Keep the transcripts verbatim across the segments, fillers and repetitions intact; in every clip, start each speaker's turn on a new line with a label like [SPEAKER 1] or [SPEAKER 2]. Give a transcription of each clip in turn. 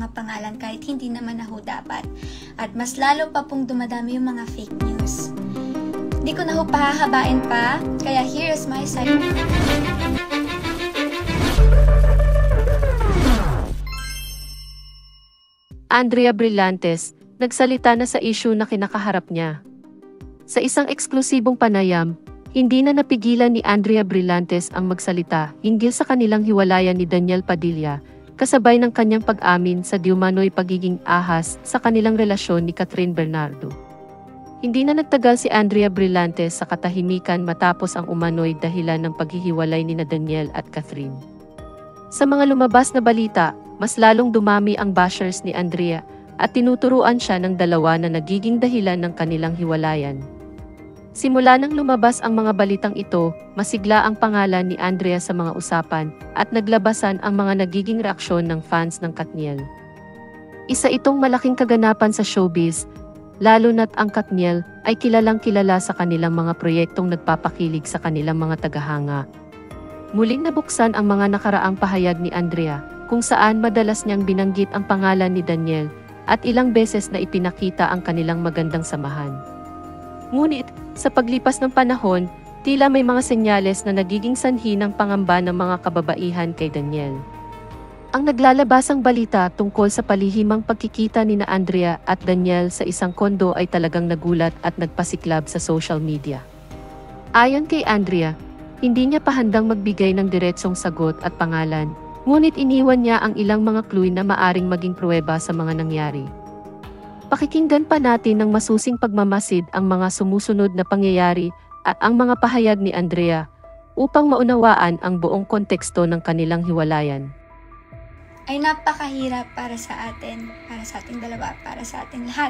[SPEAKER 1] pangalan kahit hindi naman na ho dapat. At mas lalo pa pong dumadami yung mga fake news. Hindi ko na ho pahahabain pa, kaya here is my side.
[SPEAKER 2] Andrea Brillantes, nagsalita na sa issue na kinakaharap niya. Sa isang eksklusibong panayam, hindi na napigilan ni Andrea Brillantes ang magsalita hinggil sa kanilang hiwalayan ni Daniel Padilla, kasabay ng kanyang pag-amin sa diumano'y pagiging ahas sa kanilang relasyon ni Catherine Bernardo. Hindi na nagtagal si Andrea Brillantes sa katahimikan matapos ang umano'y dahilan ng paghihiwalay ni Daniel at Catherine. Sa mga lumabas na balita, mas lalong dumami ang bashers ni Andrea at tinuturuan siya ng dalawa na nagiging dahilan ng kanilang hiwalayan. Simula nang lumabas ang mga balitang ito, masigla ang pangalan ni Andrea sa mga usapan at naglabasan ang mga nagiging reaksyon ng fans ng Katniel. Isa itong malaking kaganapan sa showbiz, lalo na't ang Katniel ay kilalang kilala sa kanilang mga proyektong nagpapakilig sa kanilang mga tagahanga. Muling nabuksan ang mga nakaraang pahayag ni Andrea, kung saan madalas niyang binanggit ang pangalan ni Daniel at ilang beses na ipinakita ang kanilang magandang samahan. Ngunit, sa paglipas ng panahon, tila may mga senyales na nagiging sanhi ng pangamba ng mga kababaihan kay Daniel. Ang naglalabasang balita tungkol sa palihimang pagkikita ni na Andrea at Daniel sa isang kondo ay talagang nagulat at nagpasiklab sa social media. Ayon kay Andrea, hindi niya pa handang magbigay ng diretsong sagot at pangalan, ngunit iniwan niya ang ilang mga clue na maaring maging pruweba sa mga nangyari. Pakikinggan pa natin ng masusing pagmamasid ang mga sumusunod na pangyayari at ang mga pahayag ni Andrea upang maunawaan ang buong konteksto ng kanilang hiwalayan.
[SPEAKER 1] Ay napakahirap para sa atin, para sa ating dalawa, para sa ating lahat.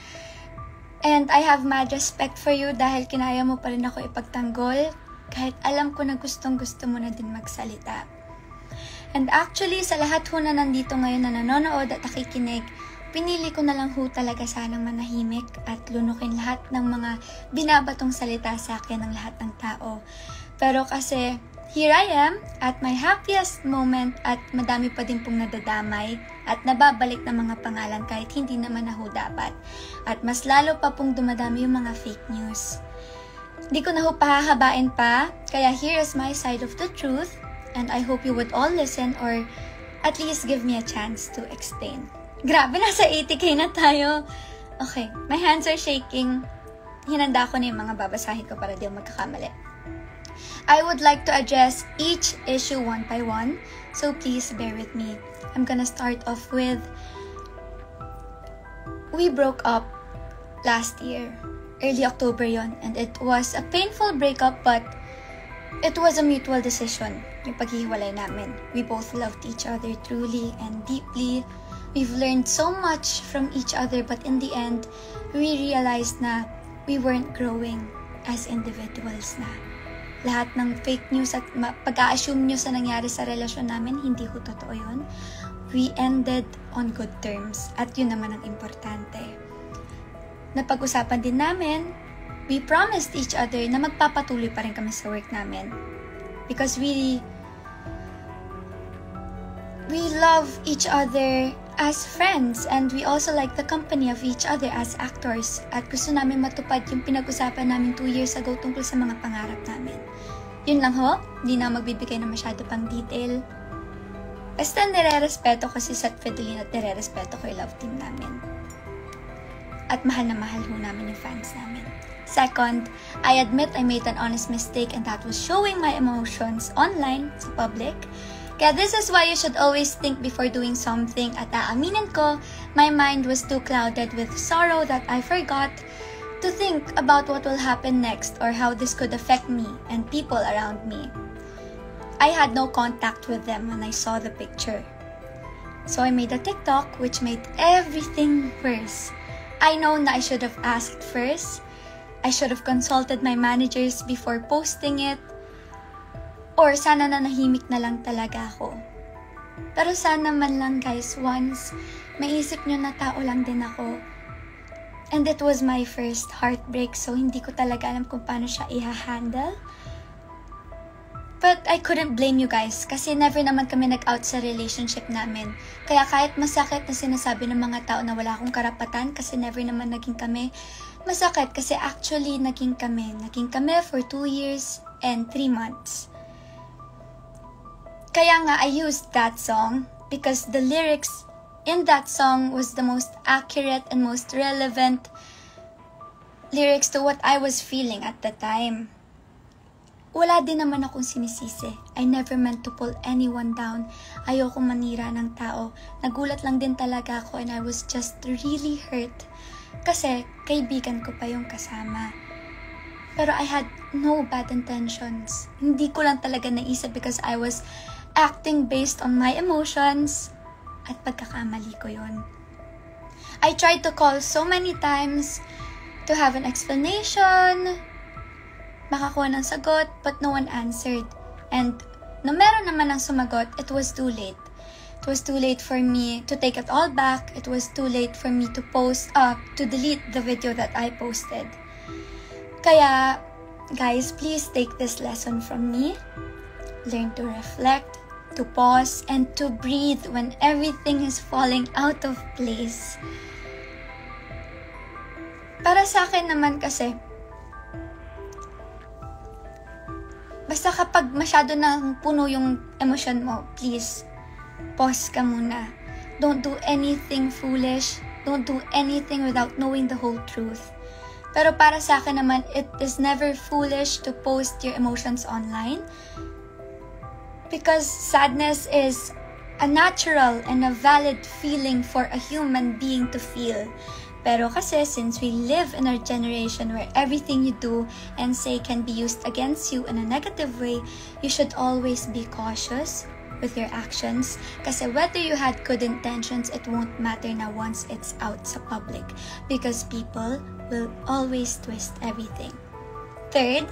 [SPEAKER 1] And I have mad respect for you dahil kinaya mo pa rin ako ipagtanggol kahit alam ko na gustong gusto mo na din magsalita. And actually, sa lahat ho na nandito ngayon na nanonood at nakikinig, pinili ko na lang ho talaga sanang manahimik at lunukin lahat ng mga binabatong salita sa akin ng lahat ng tao. Pero kasi, here I am at my happiest moment at madami pa din pong nadadamay at nababalik na mga pangalan kahit hindi naman na ho dapat. At mas lalo pa pong dumadami yung mga fake news. Hindi ko na ho pahahabain pa, kaya here is my side of the truth and I hope you would all listen or at least give me a chance to explain. Grabe, nasa eighty K na tayo. Okay, my hands are shaking. Hinanda ko na yung mga babasahin ko para di magkakamali. I would like to address each issue one by one, so please bear with me. I'm gonna start off with, we broke up last year. Early October yon, and it was a painful breakup but it was a mutual decision, yung paghihiwalay namin. We both loved each other truly and deeply. We've learned so much from each other, but in the end, we realized na we weren't growing as individuals na. Lahat ng fake news at pag-a-assume nyo sa nangyari sa relasyon namin, hindi ko totoo yun. We ended on good terms, at yun naman ang importante. Napag-usapan din namin, we promised each other na magpapatuloy pa rin kami sa work namin. Because we, we love each other as friends and we also like the company of each other as actors at gusto namin matupad yung pinag-usapan namin two years ago tungkol sa mga pangarap namin. Yun lang ho, hindi na magbibigay na masyado pang detail. Basta nire-respeto ko si Seth Fidelin at nire-respeto ko yung love team namin. At mahal na mahal ho namin yung fans namin. Second, I admit I made an honest mistake and that was showing my emotions online sa public. Kaya this is why you should always think before doing something at aaminin ko, my mind was too clouded with sorrow that I forgot to think about what will happen next or how this could affect me and people around me. I had no contact with them when I saw the picture. So I made a TikTok which made everything worse. I know na I should have asked first. I should have consulted my managers before posting it. Or sana na nahimik na lang talaga ako. Pero sana man lang guys, once maisip nyo na tao lang din ako. And it was my first heartbreak, so hindi ko talaga alam kung paano siya i-handle. But I couldn't blame you guys kasi never naman kami nag-out sa relationship namin. Kaya kahit masakit na sinasabi ng mga tao na wala akong karapatan kasi never naman naging kami, masakit kasi actually naging kami. Naging kami for two years and three months. Kaya nga I used that song because the lyrics in that song was the most accurate and most relevant lyrics to what I was feeling at the time. Wala din naman akong sinisisi. I never meant to pull anyone down. Ayoko manira ng tao. Nagulat lang din talaga ako and I was just really hurt. Kasi kaibigan ko pa yung kasama. Pero I had no bad intentions. Hindi ko lang talaga naisip because I was acting based on my emotions. At pagkakamali ko yun. I tried to call so many times to have an explanation, makakuha ng sagot, but no one answered. And no meron naman ang sumagot, it was too late. It was too late for me to take it all back. It was too late for me to post, uh, to delete the video that I posted. Kaya, guys, please take this lesson from me. Learn to reflect, to pause, and to breathe when everything is falling out of place. Para sa akin naman kasi, basta kapag masyado nang puno yung emosyon mo, please, pause ka muna. Don't do anything foolish. Don't do anything without knowing the whole truth. Pero para sa akin naman, it is never foolish to post your emotions online. Because sadness is a natural and a valid feeling for a human being to feel. Pero kasi since we live in our generation where everything you do and say can be used against you in a negative way, you should always be cautious with your actions. Kasi whether you had good intentions, it won't matter na once it's out sa public. Because people will always twist everything. Third,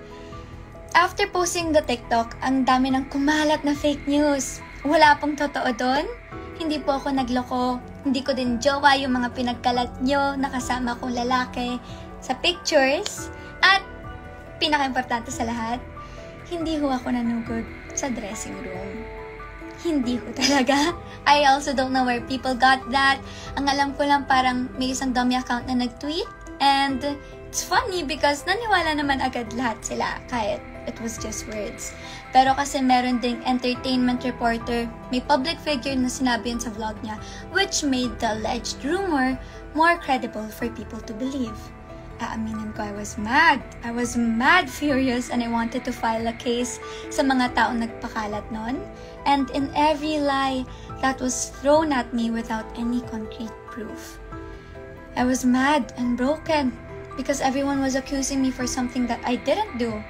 [SPEAKER 1] after posting the TikTok, ang dami ng kumalat na fake news. Wala pong totoo doon. Hindi po ako nagloko. Hindi ko din jowa yung mga pinagkalat nyo na kasama kong lalaki sa pictures. At pinaka-importante sa lahat, hindi ho ako nanugod sa dressing room. Hindi ho talaga. I also don't know where people got that. Ang alam ko lang parang may isang dummy account na nag-tweet. And it's funny because naniwala naman agad lahat sila kahit it was just words. Pero kasi meron ding entertainment reporter, may public figure na sinabi yun sa vlog niya, which made the alleged rumor more credible for people to believe. Aaminin ko, I was mad. I was mad furious and I wanted to file a case sa mga taong nagpakalat nun. And in every lie that was thrown at me without any concrete proof. I was mad and broken because everyone was accusing me for something that I didn't do.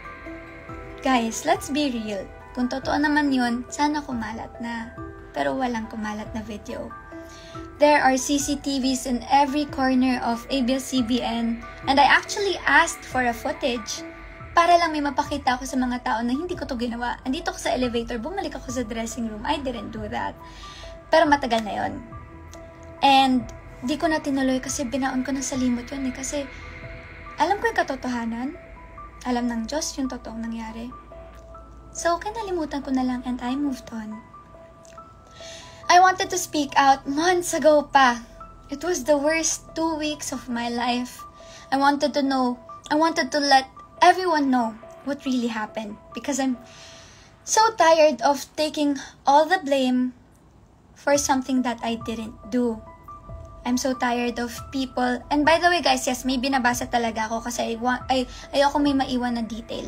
[SPEAKER 1] Guys, let's be real. Kung totoo naman yun, sana kumalat na. Pero walang kumalat na video. There are C C T Vs in every corner of A B S C B N and I actually asked for a footage para lang may mapakita ako sa mga tao na hindi ko to ginawa. Andito ako sa elevator, bumalik ako sa dressing room. I didn't do that. Pero matagal na yun. And di ko na tinuloy kasi binaon ko na sa limot yun eh. Kasi alam ko yung katotohanan. Alam ng Diyos yung totoong nangyari. So, kinalimutan ko na lang and I moved on. I wanted to speak out months ago pa. It was the worst two weeks of my life. I wanted to know, I wanted to let everyone know what really happened. Because I'm so tired of taking all the blame for something that I didn't do. I'm so tired of people. And by the way guys, yes, may binabasa talaga ako kasi I, ay, ayoko may maiwan na detail.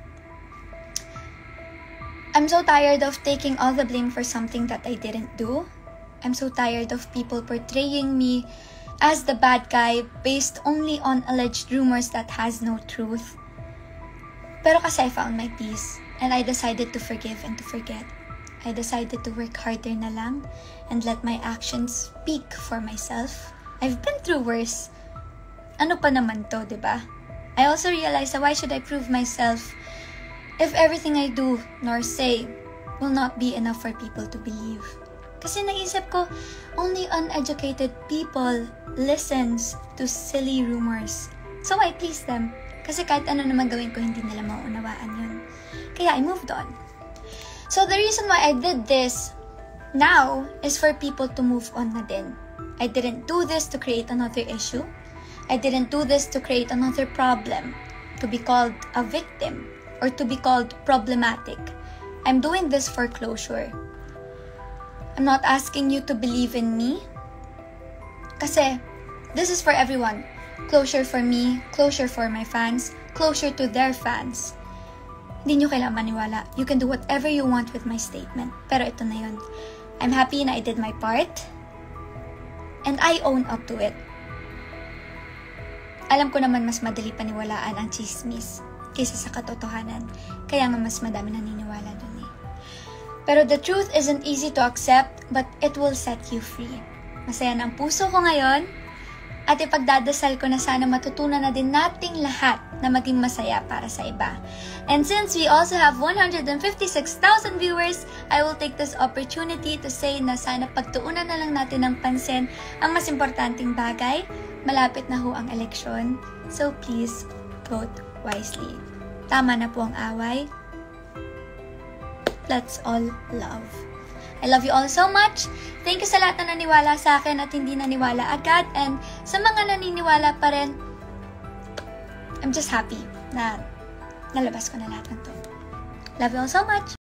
[SPEAKER 1] I'm so tired of taking all the blame for something that I didn't do. I'm so tired of people portraying me as the bad guy based only on alleged rumors that has no truth. Pero kasi I found my peace and I decided to forgive and to forget. I decided to work harder na lang and let my actions speak for myself. I've been through worse. Ano pa naman to, diba? I also realized that why should I prove myself if everything I do nor say will not be enough for people to believe? Kasi naisip ko, only uneducated people listens to silly rumors. So I please them. Kasi kahit ano naman gawin ko, hindi nila mauunawaan yun. Kaya I moved on. So the reason why I did this now is for people to move on na din. I didn't do this to create another issue. I didn't do this to create another problem, to be called a victim, or to be called problematic. I'm doing this for closure. I'm not asking you to believe in me. Kasi this is for everyone. Closure for me, closure for my fans, closure to their fans. Hindi nyo kailangan maniwala. You can do whatever you want with my statement. Pero ito na yun. I'm happy na I did my part. And I own up to it. Alam ko naman mas madali paniwalaan ang chismis kaysa sa katotohanan. Kaya nga mas madami naniniwala dun eh. Pero the truth isn't easy to accept, but it will set you free. Masaya na ang puso ko ngayon. At ipagdadasal ko na sana matutunan na din nating lahat na maging masaya para sa iba. And since we also have one hundred fifty-six thousand viewers, I will take this opportunity to say na sana pagtuunan na lang natin ng pansin ang mas importanteng bagay. Malapit na ho ang eleksyon, so please vote wisely. Tama na po ang away. Let's all love. I love you all so much. Thank you sa lahat na naniwala sa akin at hindi naniwala agad. And sa mga naniniwala pa rin, I'm just happy na nalabas ko na lahat ng to. Love you all so much.